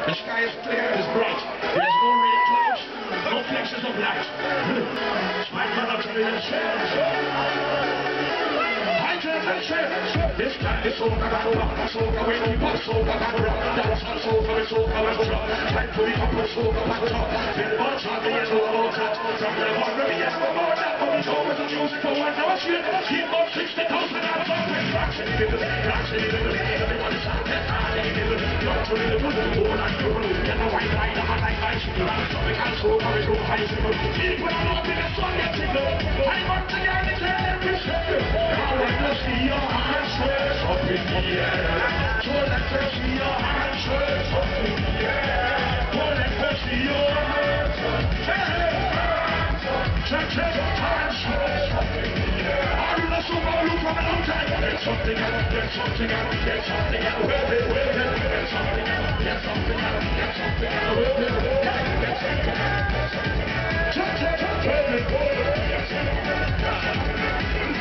The sky is clear, it is bright. There's no rain clouds, no flashes of light. My brother to the this time it's all about so away from us, so about that's so for so about time to be up so about then much on the end of all that from the heart of the yes for more that for it's always a music for one hour shit keep on 60,000 hours on when fraction everybody's out there not to the good all I do and the white line the hot like ice the can so for so high keep on up in the sun and signal I want to get it every second I want to see your hands raise up in the air. So let us see your hands raise up in the air. So let us see your hands raise up in the air. I do not so well look from a long time. Get something out, get something out, get something out. Get something out, get something out, get something out. Get something out.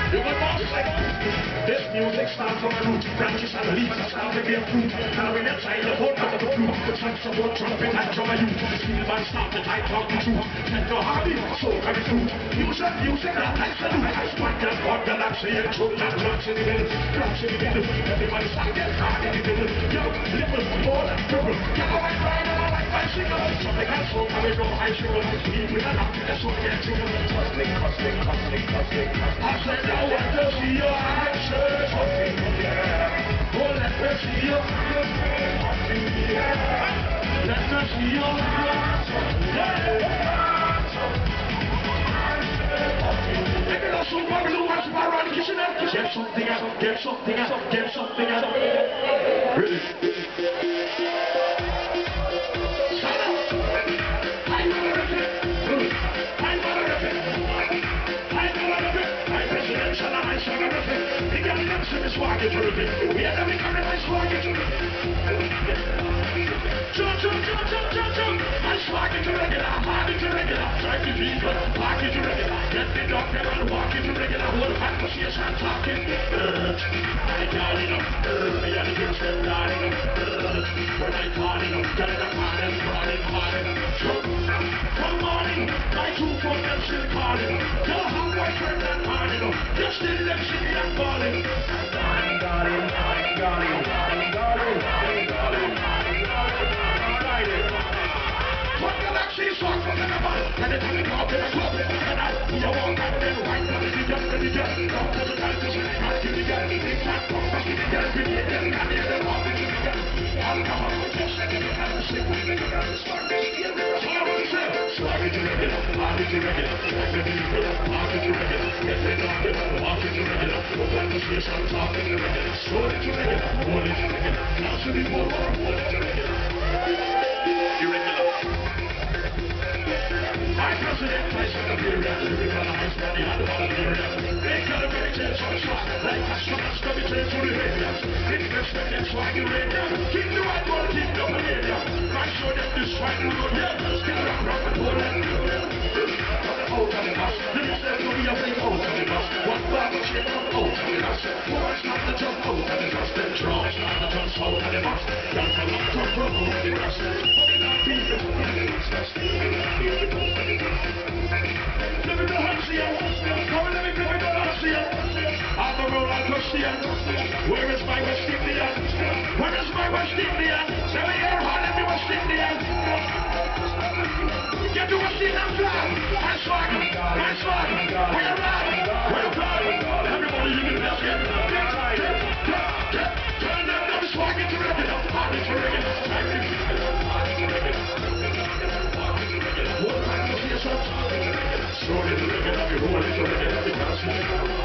This music starts from a root, branches and leaves are starting to bear fruit. Now in a xylophone out of the flute, the saxophone, trumpet and drum are used. The steel band started, I talk the truth. Send your hobby, so very fruit. Music, that like salute. I squat and walk the laps, say it true. That drops in the middle, drops in the middle. Everybody start getting hard in the middle. Yo, little, more than triple. Get a white ride and I like bicycle. Something else, so I will go high sugar. Speed with a knock, that's what gets trigger. Cosmic. I said, I want to see your hands raise up in the air. Oh, let me see your hands raise up in the air. Let me see your hands up in the air. Maybe that's so one blue one's around the kitchen and get something out, get something out, get something out. Ready? Swagger to it. We are having a nice swagger to it. Jump. I swagger to regular, harder to regular. Try to be good, park it to regular. Get the dog and walk it to regular. Hold back to see us and talking. I got it up. I got to get them got it up. When I call it up, get it up, and running. Come morning, my two phone them still calling. Tell how my friend and calling up. Just still them sitting and calling. What galaxy song from the ball? And it's coming up in a club. And I, you won't have them white. Don't put the country in the country. It's not for fucking the girl. And the other one is in the girl. I'll come up with just a little and sick with the girl. Start this year. So I want to say, swagger to regular, party to regular. Party to regular. Get it up, party to regular. Open the space and talk in the regular. Story to regular, hold it to regular. Now to be more, hold it to regular. Irregular. My president, I said the period, living on a high standing on the bottom of the area. They got a very chance on shot, like a shot, stubby chance to the radius. Investment and swag in radio. Keep the right one, keep the malaria. I show them this swag in the radio. Still rock and roll and roll. Out of the bus, let me say, we are playing out of the bus. One barber shake out of the bus. Boys not to jump out of the bus, then drums not to jump out of the bus. Young from up to promote the bus. Putting out people in the bus. Let me go and see you. Come and let me go and see you. I'm a roll like a steer. Where is my West Indian? Where is my West Indian? Tell me here, how let me West Indian. Get to West Indian flag. My swagger. We're proud. Everybody in the basket. Turn down the swagger to regular. Party to regular. What kind of yourself? Slowly to regular, we roll it to regular, because